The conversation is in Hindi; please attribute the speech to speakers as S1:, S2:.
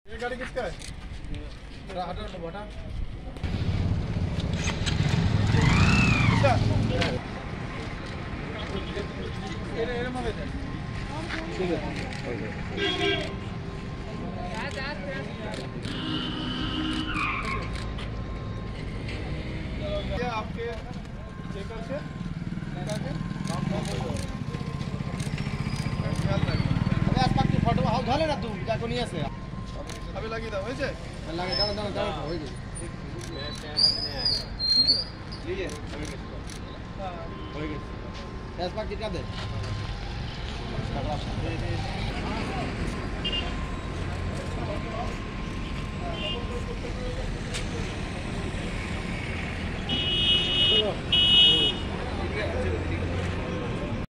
S1: ये गाड़ी किसका है? हटा तो बटा ठीक है ये आपके चेकर से फोटो हाउ झाले ना तू जाको नहीं আছে अबे लगी था হয়েছে লাগে দাও হয়ে গেছে लीजिए হয়ে গেছে 10 পাক কিतना दे